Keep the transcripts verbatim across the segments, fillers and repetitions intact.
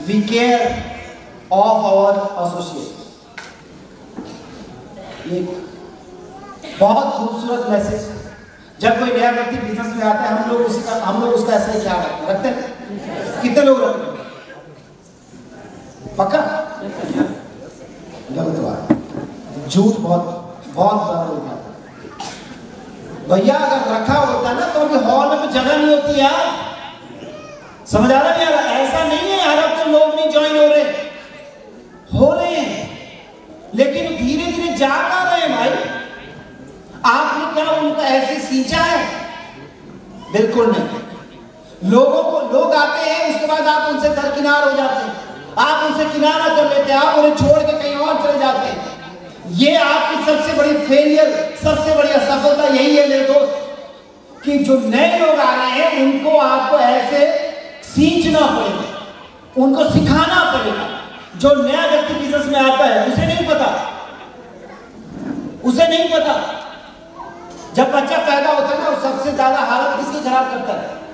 We care of our associate. ये बहुत खूबसूरत मैसेज। जब कोई नया व्यक्ति बिजनेस में आता है, हम लोग उसका हम लोग उसका ऐसा ही ख्याल रखते रखते हैं। कितने लोग रखते हैं? पक्का? गलत बात, झूठ बहुत बहुत बड़ा हो जाता है। भैया अगर रखा होता ना तो अभी हॉल में तो जगह नहीं होती यार। समझ आ रहा नहीं आ रहा? ऐसा नहीं है हर हफ्ते लोग नहीं ज्वाइन हो रहे, हो रहे हैं, लेकिन धीरे धीरे जा पा रहे हैं भाई। आपने क्या उनको ऐसे सींचा है? बिल्कुल नहीं। लोगों को लोग आते हैं, उसके बाद आप उनसे दरकिनार हो जाते हैं, आप उनसे किनारा कर लेते हैं, आप उन्हें छोड़ के कहीं और चले जाते हैं। ये आपकी सबसे बड़ी फेलियर, सबसे बड़ी असफलता यही है मेरे दोस्त, कि जो नए लोग आ रहे हैं उनको आपको ऐसे सींचना पड़ेगा, उनको सिखाना पड़ेगा। जो नया व्यक्ति बिजनेस में आता है उसे नहीं पता, उसे नहीं पता। जब बच्चा पैदा होता है ना, वो सबसे ज्यादा हालत किसकी खराब करता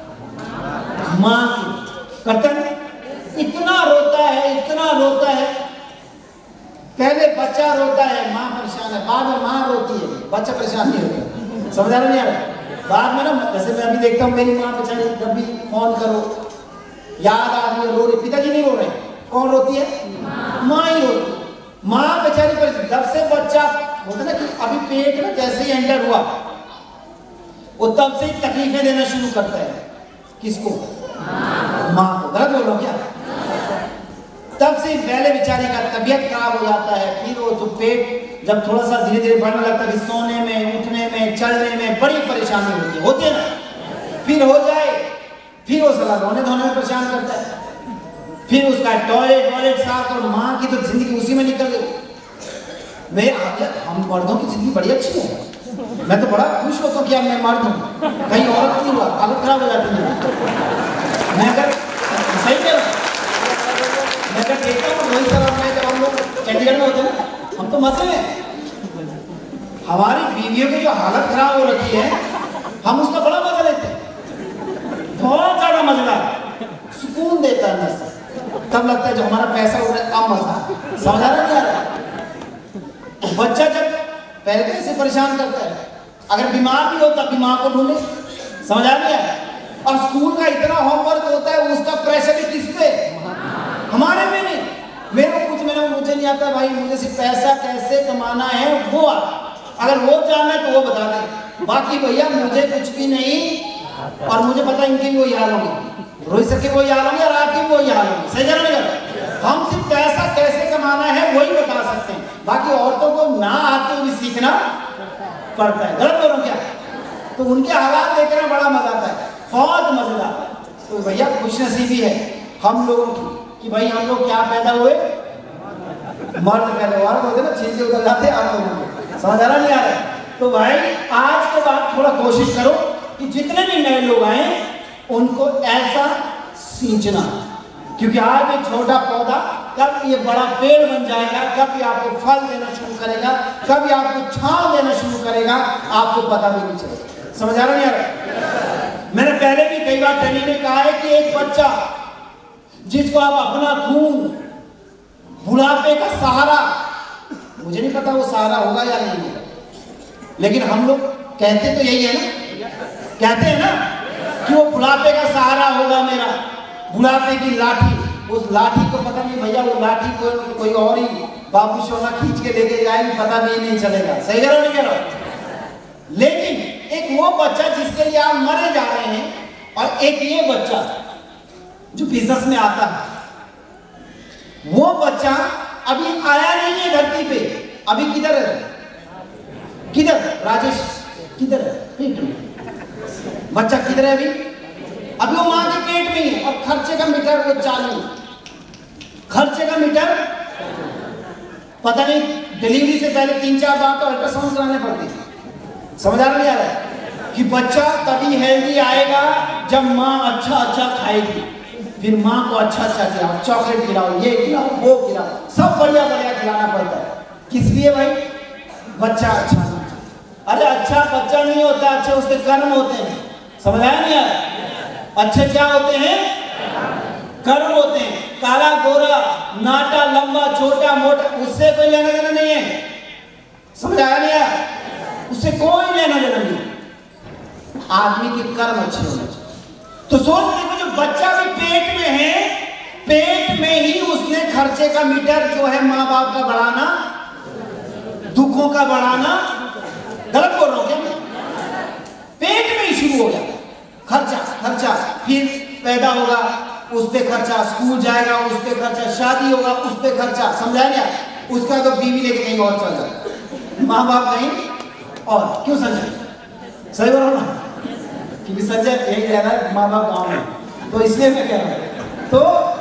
है? माँ की करता है। इतना रोता है, इतना रोता है। पहले बच्चा रोता है, माँ परेशान है, बाद में माँ रोती है, बच्चा परेशान नहीं होता। समझ आ रहा नहीं आ रहा? बाद में ना, जैसे मैं अभी देखता हूँ मेरी माँ बेचारी, जब भी फोन करो याद आदमी रो रही, पिताजी नहीं रो रहे, कौन रोती है? माँ ही रोती है। माँ बेचारी पर जब से बच्चा होता ना कि अभी पेट में जैसे ही एंटर हुआ, वो तब से ही तकलीफें देना शुरू करता है। किसको? माँ को। गलत बोल रहा हूँ क्या? तब से पहले बेचारी का तबीयत खराब हो जाता है, फिर वो जो पेट जब थोड़ा सा धीरे धीरे बढ़ने लगता है, सोने में, उठने में, चलने में बड़ी परेशानी होती है, होती है ना? फिर हो जाए, फिर वो साला रोने धोने में परेशान करता है, फिर उसका टॉयलेट वॉयलेट साफ, और माँ की तो जिंदगी उसी में निकल गई। मैं हम मर्दों की जिंदगी बड़ी अच्छी है, मैं तो बड़ा खुश होता हूँ कि अब मैं मर्द हूँ, कहीं औरत नहीं हुआ, हालत खराब हो जाती है। मैं अगर सही कह रहा हूँ, मैं अगर देखता हूँ वही सर में जब हम लोग चंडीगढ़ में होते हैं, हम तो मजे में, हमारी बीवियों की जो हालत खराब हो रखी है, हम उसका बड़ा मजा लेते हैं, बहुत ज्यादा मजेदार, सुकून देता है अंदर से। तब लगता है जो हमारा पैसा उड़ रहा है, अब मजा। समझ आ रहा नहीं आ रहा? बच्चा जब पहले कैसे परेशान करता है, अगर बीमार भी होता बीमार को ढूंढे। समझ आ रही है? और स्कूल का इतना होमवर्क होता है, उसका प्रेशर भी किस पे? हमारे में नहीं। मेरे को कुछ मेरा मुझे नहीं आता भाई, मुझे सिर्फ पैसा कैसे कमाना है वो आता। अगर वो जानना है तो वो बता दे, बाकी भैया मुझे कुछ भी नहीं। और मुझे पता इनकी भी वही हाल होगी, रोहित सर की वही हाल होगी, और आपकी भी वही हाल होगी। सही जाना नहीं? हम सिर्फ पैसा कैसे कमाना है वही बता सकते हैं, बाकी औरतों को ना आते हुए सीखना पड़ता है। गलत बोल रहा हूं क्या? तो उनके हालात देखना बड़ा मजा आता है, बहुत मजेदार। तो भैया खुशनसीबी है हम लोगों की कि भाई हम लोग क्या पैदा हुए? मर्द पैदा हुआ होते ना, छीन के उधर जाते आप लोगों। समझ आ रहा नहीं आ रहा? तो भाई आज के बाद थोड़ा कोशिश करो कि जितने भी नए लोग आए उनको ऐसा सींचना, क्योंकि आज एक छोटा पौधा कब ये बड़ा पेड़ बन जाएगा, कब ये आपको फल देना शुरू करेगा, कब ये आपको छांव देना शुरू करेगा, आपको पता भी नहीं चलेगा। समझ आ रहा नहीं आ रहा? मैंने पहले भी कई बार ट्रेनिंग में कहा है कि एक बच्चा जिसको आप अपना खून, बुढ़ापे का सहारा, मुझे नहीं पता वो सहारा होगा या नहीं होगा, लेकिन हम लोग कहते तो यही है ना, कहते हैं ना कि वो बुढ़ापे का सहारा होगा मेरा, बुढ़ापे की लाठी। उस लाठी को पता नहीं भैया, वो लाठी को कोई और ही बाबू सोना खींच के लेके जाएगी, पता भी नहीं चलेगा। सही कह रहा नहीं कह रहा? लेकिन एक वो बच्चा जिसके लिए आप मरे जा रहे हैं, और एक ये बच्चा जो बिजनेस में आता है, वो बच्चा अभी आया नहीं है धरती पे। अभी किधर है? किधर राजेश? किधर है? पेट में। बच्चा किधर है अभी? अभी वो मां के पेट में है, और खर्चे का मीटर वो चालू, खर्चे का मीटर पता नहीं, डिलीवरी से पहले तीन चार बार तो अल्ट्रासाउंड कराने पड़ते हैं। समझ आ नहीं आ रहा है कि बच्चा तभी हेल्दी आएगा जब माँ अच्छा अच्छा खाएगी। फिर माँ को अच्छा अच्छा खिलाओ, चॉकलेट खिलाओ, ये खिलाओ, वो खिलाओ, सब बढ़िया बढ़िया खिलाना पड़ता है। किस लिए भाई? बच्चा अच्छा नहीं। अरे अच्छा बच्चा नहीं होता, अच्छे उसके कर्म होते हैं। समझ आया नहीं आया? अच्छे क्या होते हैं? कर्म होते हैं। काला गोरा, नाटा लंबा छोटा मोटा, उससे कोई लेना देना नहीं है। समझ आया नहीं आया? उससे कोई लेना देना नहीं। आदमी के कर्म अच्छे होने चाहिए। तो सोच देखो, जो बच्चा भी पेट में है, पेट में ही उसने खर्चे का मीटर जो है माँ बाप का बढ़ाना, दुखों का बढ़ाना, गलत बोल रहा हूं क्या? पेट में ही शुरू हो गया खर्चा खर्चा, फिर पैदा होगा उस पे खर्चा, स्कूल जाएगा उस पे खर्चा, शादी होगा उस पे खर्चा, समझा नहीं? उसका तो बीवी लेके कहीं और चल जाए, माँ बाप कहीं और। क्यों संजय? सही बोल रहा हूं ना? क्योंकि संजय एक रह रहा है, माँ बाप गाँव में, तो इसलिए मैं कह रहा हूं। तो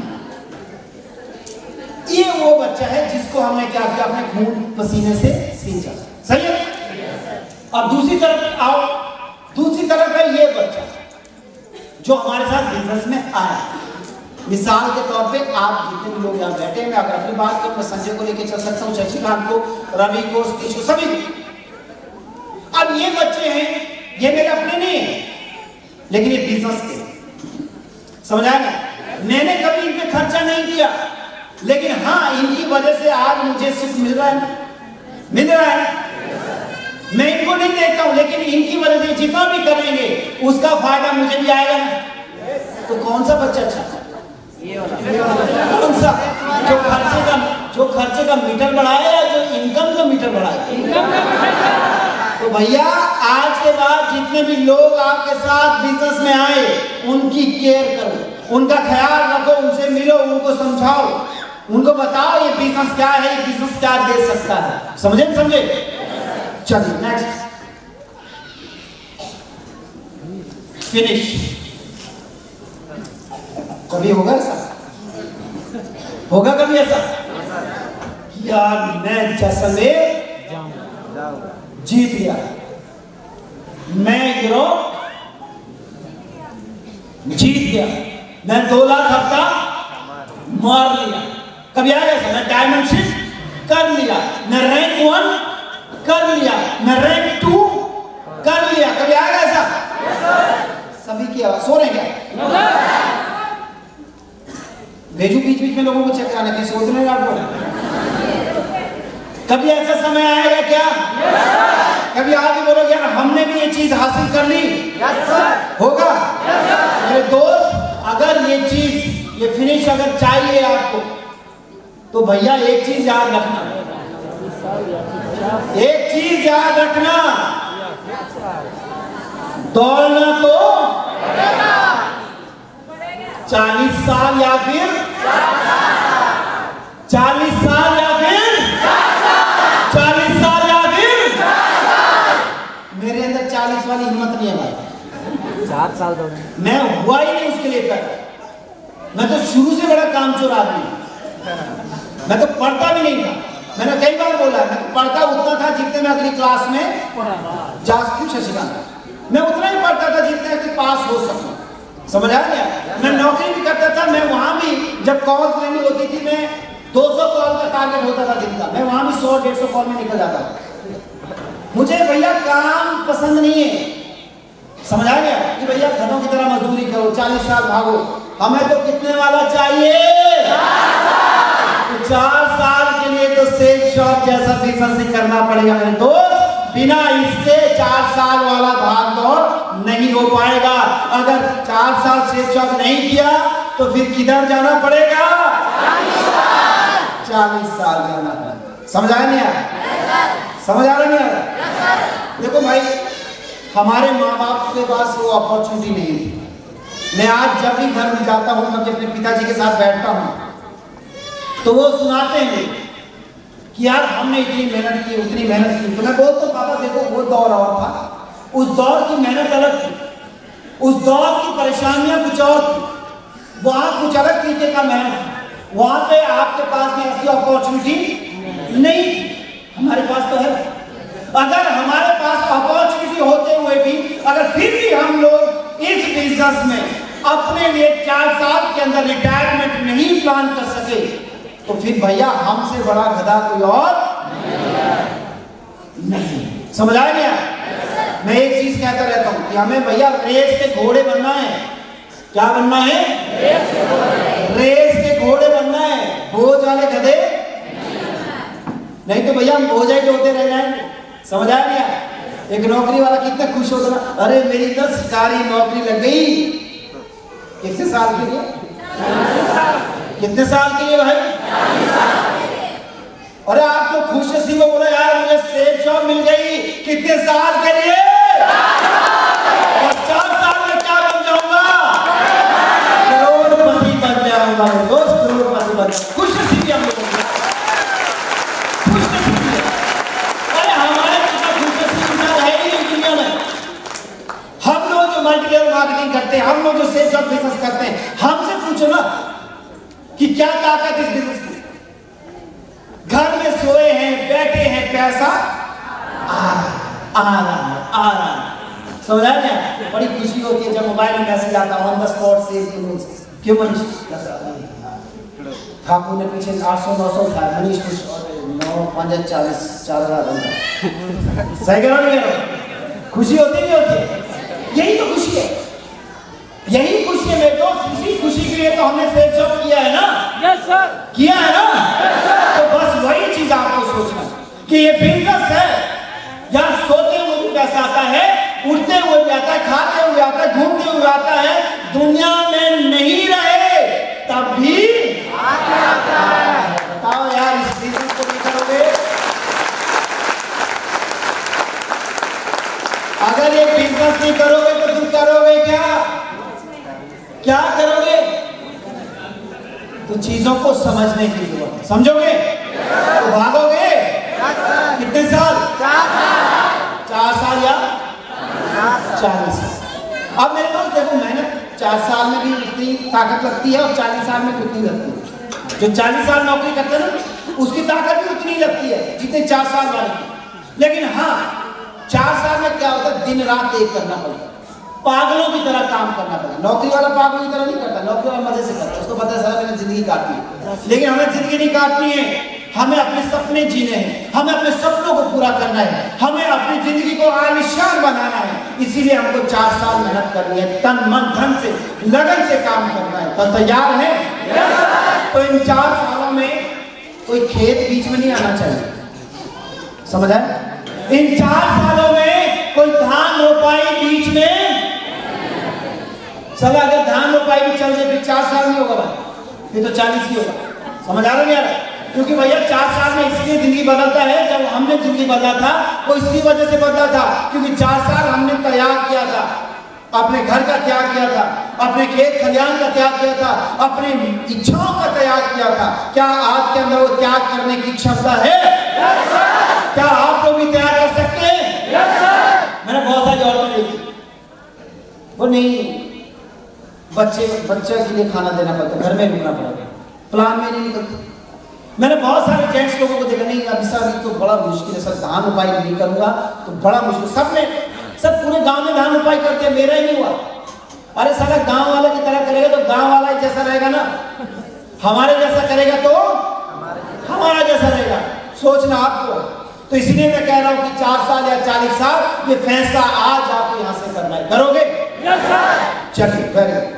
ये वो बच्चा है जिसको हमने क्या किया, अपने खून पसीने से सींचा। सही है? अब दूसरी तरफ आओ, दूसरी तरफ है ये बच्चा जो हमारे साथ बिजनेस में आया। मिसाल के तौर पे आप जितने भी लोग यहाँ बैठे हैं, मैं अगर अपनी बात करूं, मैं संजय को लेके चल सकता हूँ, शशिकांत को, रवि को, सतीश को, सभी को। अब ये बच्चे हैं, ये मेरे अपने नहीं है, लेकिन ये बिजनेस के, समझ आया ना? मैंने कभी इन पे खर्चा नहीं किया, लेकिन हाँ इनकी वजह से आज मुझे सुख मिल रहा है, मिल रहा है। मैं इनको नहीं देखता हूं, लेकिन इनकी वजह से जितना भी करेंगे उसका फायदा मुझे भी आएगा ना। तो कौन सा बच्चा अच्छा? ये वाला। कौन सा? जो खर्चे का जो खर्चे का मीटर बढ़ाया या जो इनकम का मीटर बढ़ाया? तो भैया आज के बाद जितने भी लोग आपके साथ बिजनेस में आए, उनकी केयर करो, उनका ख्याल रखो, उनसे मिलो, उनको समझाओ, उनको बताओ ये बिजनेस क्या है, ये बिजनेस क्या दे सकता है। समझे समझे? चलिए नेक्स्ट, फिनिश। कभी होगा ऐसा? होगा कभी ऐसा? यार मैं जैसलमेर जीत गया, मैं यूरोप जीत गया, मैं दो लाख हफ्ता मार लिया। कभी आया ऐसा? मैं डायमंड शिप कर लिया, मैं रैंक वन कर लिया, मैं रैंक टू कर लिया। कभी आएगा ऐसा? सभी की आवाज सो रहे क्या? भेजू बीच बीच में लोगों को चेक कराने की सोच रहे हैं आप लोग? कभी ऐसा समय आएगा क्या? कभी आप भी बोलोगे यार हमने भी ये चीज हासिल कर ली? होगा? मेरे दोस्त, अगर ये चीज, ये फिनिश अगर चाहिए आपको, तो भैया एक चीज याद रखना, एक चीज याद रखना, दौड़ना तो चालीस साल या फिर चालीस साल या फिर चालीस साल या फिर मेरे अंदर चालीस वाली हिम्मत नहीं है भाई। चार साल दौड़े, मैं हुआ ही नहीं उसके लिए पैदा। मैं तो शुरू से बड़ा कामचोर आदमी, मैं तो पढ़ता भी नहीं था। मैंने कई बार बोला, मैं तो पढ़ता उतना था जितने मैं अगली क्लास में जा सकूं, शशिकांत, मैं उतना ही पढ़ता था जितने कि पास हो सकूं। समझ आ गया? मैं नौकरी भी करता था, मैं वहां भी जब कॉल लेनी होती थी, मैं दो सौ कॉल का टारगेट होता था दिन का, मैं वहां भी सौ डेढ़ सौ कॉल में निकल जाता था। मुझे भैया काम पसंद नहीं है। समझ आ गया? कि भैया खतों की तरह मजदूरी करो, चालीस साल भागो। हमें तो कितने वाला चाहिए? तो चार साल के लिए तो सेल शॉप जैसा बिजनेस ही करना पड़ेगा मेरे दोस्त। बिना इसके चार साल वाला भाग दौड़ नहीं हो पाएगा। अगर चार साल सेल शॉप नहीं किया तो फिर किधर जाना पड़ेगा? चालीस साल जाना पड़ेगा। समझ आया नहीं आया? समझ आ रहा नहीं आ रहा? देखो भाई, हमारे माँ बाप के पास वो अपॉर्चुनिटी नहीं थी। मैं आज जब भी घर में जाता हूँ, कभी अपने पिताजी के साथ बैठता हूँ, तो वो सुनाते हैं कि यार हमने इतनी मेहनत की, उतनी मेहनत की। तो मैं बोलता हूँ पापा देखो वो दौर और था, उस दौर की मेहनत अलग थी, उस दौर की परेशानियां कुछ और थी, वहाँ कुछ अलग तरीके का मेहनत थी। वहाँ पे आपके पास में ऐसी अपॉर्चुनिटी नहीं थी, हमारे पास तो है। अगर हमारे पास अपॉर्चुनिटी होते हुए भी अगर फिर भी हम लोग इस बिजनेस में अपने लिए चार साल के अंदर रिटायरमेंट नहीं प्लान कर सके, तो फिर भैया हमसे बड़ा गधा कोई और नहीं। समझ आया क्या? मैं एक चीज कहता रहता हूं कि हमें भैया रेस के घोड़े बनना है। क्या बनना है? रेस के घोड़े बनना है, बोझ वाले गधे नहीं तो भैया हम बोझ ही ढोते रह जाएंगे। समझ आया क्या? एक नौकरी वाला कितना खुश होता ना, अरे मेरी तो सरकारी नौकरी लग गई। कितने साल के लिए? कितने साल के लिए भाई? अरे आप तो खुश नसीब हो, बोला यार मुझे सेफ जॉब मिल गई। कितने साल के लिए? और चार साल में क्या बन जाऊंगा? करोड़पति बन जाऊंगा दोस्त, करोड़पति बन जाऊंगा। खुश नसीबी हम लोग, खुश नसीबी। अरे हमारे कितना खुश नसीब इंसान है ही नहीं दुनिया में। हम लोग जो मल्टी लेवल मार्केटिंग करते हैं, हम लोग जो सेल्स और बिजनेस करते हैं, हमसे पूछो ना कि क्या ताकत इस बिजनेस की। घर में सोए हैं, बैठे हैं, पैसा आ रहा है, आ रहा है। समझा क्या? बड़ी खुशी होती है जब मोबाइल में मैसेज आता है ऑन द स्पॉट सेल्स। क्यों मनीष ठाकुर ने पीछे आठ सौ नौ सौ उठाया, मनीष कुछ नौ पाँच हजार चालीस चार हजार सही करो नहीं करो? खुशी होती नहीं होती? यही तो खुशी है, यही खुशी है मेरे दोस्त। इसी खुशी के लिए तो हमने सेल्स जॉब किया है ना। यस सर, किया है ना। तो बस वही चीज आपको सोचना कि ये बिजनेस है, यहाँ सोते हुए भी पैसा आता है, उठते हुए भी आता है, खाते हुए आता है, घूमते हुए आता है। दुनिया में नहीं रहे तब भी आता है। बताओ यार, इस बिजनेस को नहीं करोगे? अगर ये बिजनेस नहीं करोगे तो तुम करोगे क्या? क्या करोगे? तो चीजों को समझने की जरूरत है। समझोगे तो भागोगे। कितने साल? चार साल या चालीस साल। अब मेरे दोस्त देखो, मेहनत चार साल में भी उतनी ताकत लगती है और चालीस साल में उतनी लगती है। जो चालीस साल नौकरी करते हैं ना, उसकी ताकत भी उतनी लगती है जितने चार साल वाले की। लेकिन हाँ, चार साल में क्या होता है, दिन रात एक करना पड़ता है, पागलों की तरह काम करना पड़ता है। नौकरी वाला पागलों की तरह नहीं करता, नौकरी वाला मजे से करता है, उसको पता है सारा मैंने जिंदगी काटनी है। लेकिन हमें जिंदगी नहीं काटनी है, हमें अपने सपने जीने हैं, हमें अपने सपनों को पूरा करना है, हमें अपनी जिंदगी को आलिशान बनाना है। इसीलिए हमको चार साल मेहनत करनी है, तन मन धन से लगन से काम करना है। तो तैयार है? तो इन चार सालों में कोई खेत बीच में नहीं आना चाहिए। समझ आए? इन चार सालों में कोई धान रोपाई बीच में, चला अगर धान रोपाई भी चल जाए फिर चार साल नहीं होगा भाई, फिर तो चालीस ही होगा। समझ आ रहा है यार? क्योंकि भैया चार साल में इसलिए जिंदगी बदलता है, जब हमने जिंदगी बदला था वो इसी वजह से बदला था क्योंकि चार साल हमने त्याग किया था, अपने घर का त्याग किया था, अपने खेत खलियान का त्याग किया था, अपनी इच्छाओं का त्याग किया था। क्या आपके अंदर वो त्याग करने की क्षमता है? क्या आप लोग भी त्याग कर सकते हैं? मैंने बहुत सारी औरतें देखी, वो नहीं, बच्चे बच्चे के लिए खाना देना पड़ता, घर में रुकना पड़ता, प्लान में नहीं निकलते। मैंने बहुत सारे जेंट्स लोगों को देखा, नहीं अभी सर तो बड़ा मुश्किल है सर, धान रोपाई नहीं करूंगा तो बड़ा मुश्किल। सब ने सब पूरे गांव में धान रोपाई करते हैं, मेरा ही नहीं हुआ। अरे साला गांव वाले की तरह करेगा तो गांव वाला ही जैसा रहेगा ना, हमारे जैसा करेगा तो हमारा जैसा रहेगा। सोचना आपको। तो इसलिए मैं कह रहा हूं कि चार साल या चालीस साल ये फैसला आज आपको यहां से करना है। करोगे? चलिए, वेरी गुड।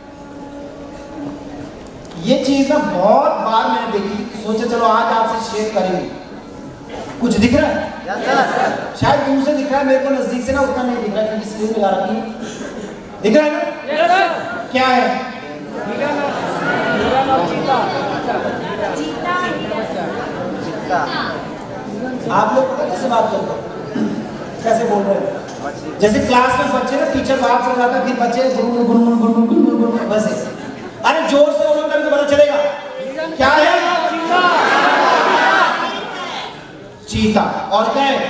ये चीज ना बहुत बार मैंने देखी, सोचा चलो आज आपसे शेयर करेंगे। कुछ दिख रहा है? yes, शायद दूर से दिख रहा है, मेरे को नजदीक से ना उतना नहीं दिख रहा है क्योंकि स्क्रीन लगा रखी है। दिख रहा है ना? yes, क्या है? आप लोग पता कैसे बात करते हो, कैसे बोल रहे हैं? जैसे क्लास में बच्चे ना, टीचर बाहर चला जाता है, फिर बच्चे गुनगुन गुनगुन गुनगुन गुनगुन गुनगुन वैसे। अरे जोर से बोलो तभी तो पता चलेगा। क्या है? चीता। और क्या है?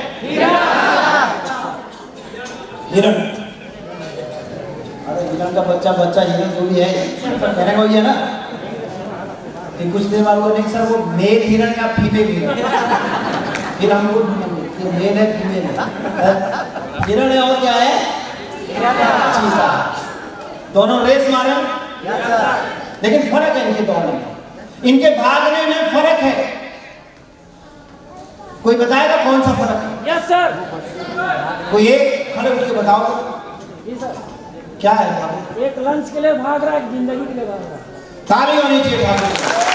हिरण। अरे हिरण का बच्चा बच्चा हिरण जो भी है, कहने को ये है ना। फिर कुछ देर बाद वो नहीं सर वो मेल हिरण या फीमेल हिरण, फिर हम लोग ये मेल है फीमेल है, हिरण है और क्या है? चीता। दोनों रेस मारे, लेकिन फर्क है इनके दोनों में, इनके भागने में फर्क है। कोई बताएगा कौन सा फर्क है? Yes sir. कोई एक खड़े उठ के बताओ। जी सर। क्या है? एक लंच के लिए भाग रहा है, एक जिंदगी के लिए भाग रहा है। ताली होनी चाहिए भागने।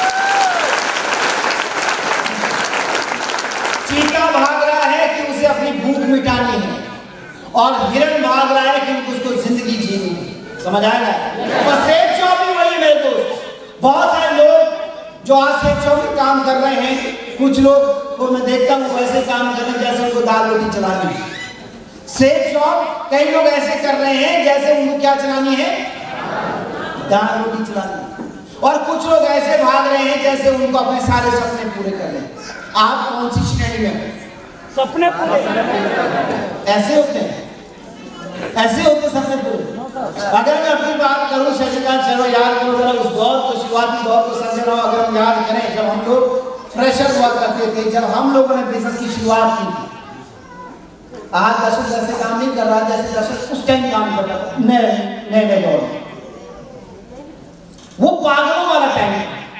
चीता भाग रहा है कि उसे अपनी भूख मिटानी है, और हिरण भाग रहा है कि उसको जिंदगी जीनी है। समझ आएगा? और सेफ शॉप भी वही मेरे दोस्त। बहुत सारे लोग जो आज सेफ शॉप में काम कर रहे हैं, कुछ लोग को मैं देखता हूँ वैसे काम कर रहे हैं जैसे उनको दाल रोटी चलानी है। सेफ शॉप कई लोग ऐसे कर रहे हैं जैसे उनको क्या चलानी है, दाल रोटी चलानी। और कुछ लोग ऐसे भाग रहे हैं जैसे उनको अपने सारे सपने पूरे कर रहे हैं। आप कौन सी श्रेणी में? सपने पूरे ऐसे होते हैं, ऐसे होते सपने पूरे। अगर मैं अपनी बात करूं शशिकांत शर्मा, याद करो जरा उस दौर को, शुरुआती दौर को समझ रहा हूं। अगर हम याद करें जब हम लोग फ्रेशर हुआ करते थे, जब हम लोगों ने बिजनेस की शुरुआत की थी, आज दशरथ जैसे काम नहीं कर रहा जैसे दशरथ उस टाइम काम कर रहा था। नए नए नए दौर में वो पागलों वाला टाइम,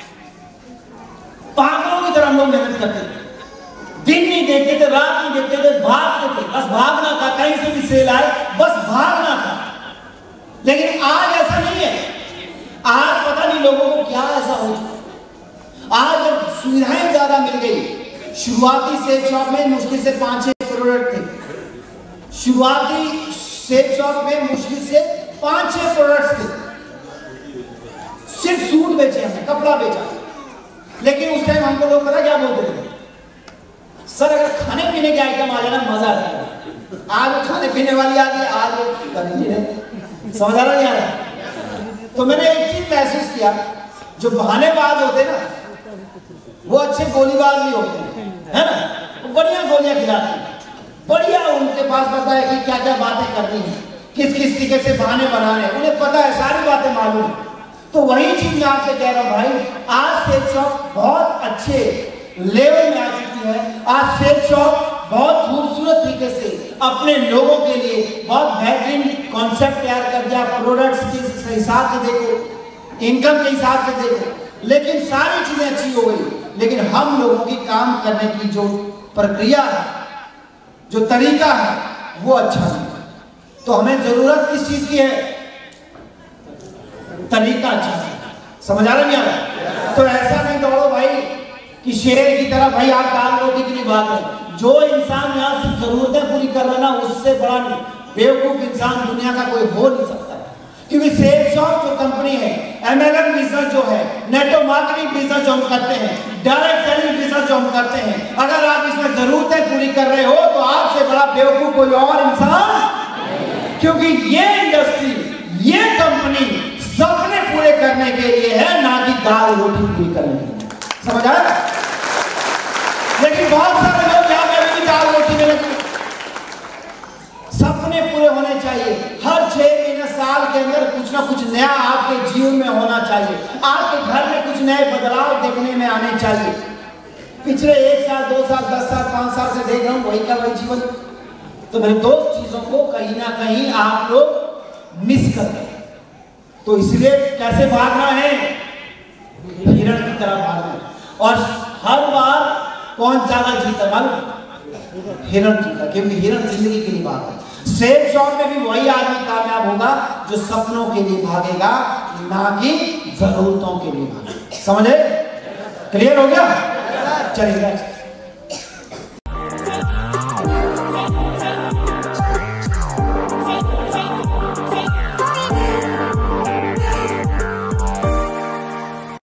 पागलों की तरह हम लोग मेहनत करते थे, दिन नहीं देखते थे, रात नहीं देखते थे, भागते थे, बस भागना था। कहीं से भी सेल आए बस भागना था। लेकिन आज ऐसा नहीं है। आज पता नहीं लोगों को क्या ऐसा हो चुका। आज जब सुविधाएं ज्यादा मिल गई, शुरुआती सेफ शॉप में मुश्किल से पांच छह प्रोडक्ट थे। शुरुआती सेफ शॉप में मुश्किल से पांच छह प्रोडक्ट्स थे। सिर्फ सूट बेचे हमने, कपड़ा बेचा। लेकिन उस टाइम हमको लोग पता क्या बोलते थे, सर अगर खाने पीने के आइटम आ जाए ना मजा आ जाएगा। आज खाने पीने वाली आ गई, आज करेंगे। समझ आ रहा नहीं आ रहा? तो मैंने एक चीज महसूस किया, जो बहानेबाज होते ना वो अच्छे गोलीबाज भी होते हैं, है ना? वो बढ़िया गोलियां खिलाते हैं, बढ़िया उनके पास पता है कि क्या क्या बातें करनी है, किस किस तरीके से बहाने बनाने, उन्हें पता है, सारी बातें मालूम है। तो वही चीज मैं आपसे कह रहा हूं भाई, आज सेफ शॉप बहुत अच्छे लेवल में आ चुकी है। आज सेफ शॉप बहुत खूबसूरत तरीके से अपने लोगों के लिए बहुत बेहतरीन कॉन्सेप्ट तैयार कर दिया। प्रोडक्ट्स के हिसाब से देखो, इनकम के हिसाब से देखो, लेकिन सारी चीजें अच्छी हो गई। लेकिन हम लोगों की काम करने की जो प्रक्रिया है, जो तरीका है, वो अच्छा नहीं। तो हमें जरूरत किस चीज की है? तरीका अच्छा है। समझ आ रहा नहीं आ रहा? तो ऐसा नहीं दौड़ो भाई कि शेर की तरह भाई आप दाल रोटी के लिए भाग रहे। जो इंसान यहाँ सिर्फ जरूरतें पूरी कर रहा है ना, उससे बड़ा बेवकूफ इंसान दुनिया का कोई हो नहीं सकता। क्योंकि सेफ शॉप जो कंपनी है, एमएलएम बिजनेस जो है, नेटो मार्केटिंग बिजनेस जो हम करते हैं, डायरेक्ट सेलिंग बिजनेस जो हम करते हैं, अगर आप इसमें जरूरतें पूरी कर रहे हो तो आपसे बड़ा बेवकूफ कोई और इंसान। क्योंकि ये इंडस्ट्री, ये कंपनी सपने पूरे करने के लिए है, ना कि दाल रोटी पूरी करने के लिए। समझ आया? लेकिन बहुत सारे लोग यहाँ पे भी दाल रोटी में लगे। सपने पूरे होने चाहिए। हर छह महीने साल के अंदर कुछ ना कुछ नया आपके जीवन में होना चाहिए। आपके घर में कुछ नए बदलाव देखने में आने चाहिए। पिछले एक साल, दो साल, दस साल, पांच साल से देख रहा हूँ वही का वही जीवन। तो मेरे दो चीजों को कहीं ना कहीं आप लोग मिस कर रहे हैं। तो इसलिए कैसे भागना है? हिरण की तरह भागना है। और हर बार कौन ज्यादा जीता मालूम? हिरण जीता, क्योंकि हिरण जिंदगी के लिए भागता है। सेफ शॉप में भी वही आदमी कामयाब होगा जो सपनों के लिए भागेगा, ना कि जरूरतों के लिए भागेगा। समझे? क्लियर हो गया? चलिए नेक्स्ट।